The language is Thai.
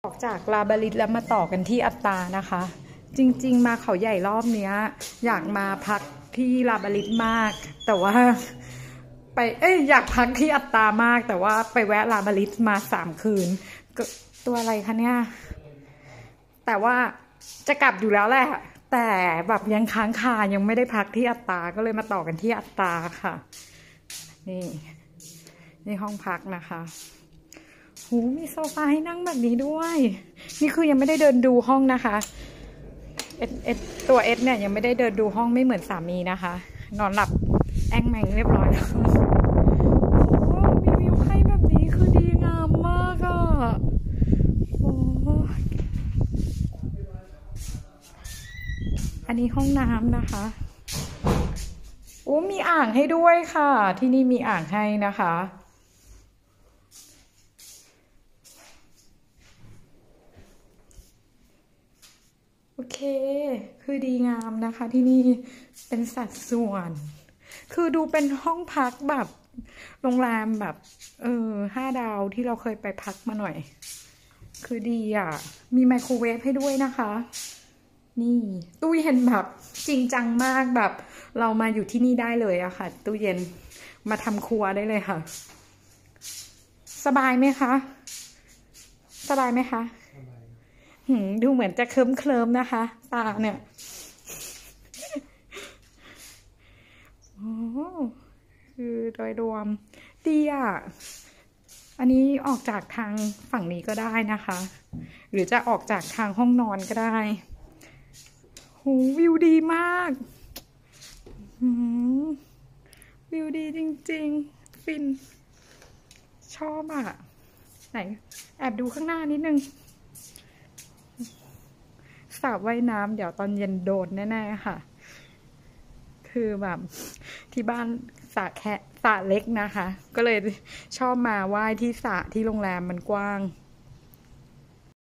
ออกจากลาบาริตแล้วมาต่อกันที่อัตตานะคะ จริงๆมาเขาใหญ่รอบเนี้ยอยากมาพักที่ลาบาริตมากแต่ว่าอยากพักที่อัตตามากแต่ว่าไปแวะลาบาริตมา3 คืนตัวอะไรคะเนี่ยแต่ว่าจะกลับอยู่แล้วแหละแต่แบบยังค้างคายังไม่ได้พักที่อัตตาก็เลยมาต่อกันที่อัตตาค่ะนี่ห้องพักนะคะหูมีโซฟาให้นั่งแบบนี้ด้วยนี่คือยังไม่ได้เดินดูห้องนะคะตัวเอสเนี่ยยังไม่ได้เดินดูห้องไม่เหมือนสามีนะคะนอนหลับแอ่งแมงเรียบร้อยแล้วโอ้มีวิวให้แบบนี้คือดีงามมากอ่ะโอ้อันนี้ห้องน้ำนะคะโอ้มีอ่างให้ด้วยค่ะที่นี่มีอ่างให้นะคะโอเคคือดีงามนะคะที่นี่เป็นสัดส่วนคือดูเป็นห้องพักแบบโรงแรมแบบ5 ดาวที่เราเคยไปพักมาหน่อยคือดีอ่ะมีไมโครเวฟให้ด้วยนะคะนี่ตู้เย็นแบบจริงจังมากแบบเรามาอยู่ที่นี่ได้เลยอะค่ะตู้เย็นมาทำครัวได้เลยค่ะสบายไหมคะสบายไหมคะดูเหมือนจะเคลิ้มๆนะคะตาเนี่ยโอ้คือโดยรวมดีอ่ะอันนี้ออกจากทางฝั่งนี้ก็ได้นะคะหรือจะออกจากทางห้องนอนก็ได้หูวิวดีมากวิวดีจริงๆฟินชอบอ่ะไหนแอบดูข้างหน้านิดนึงสระว่ายน้ำเดี๋ยวตอนเย็นโดนแน่ๆค่ะคือแบบที่บ้านสระเล็กนะคะก็เลยชอบมาว่ายที่สระที่โรงแรมมันกว้าง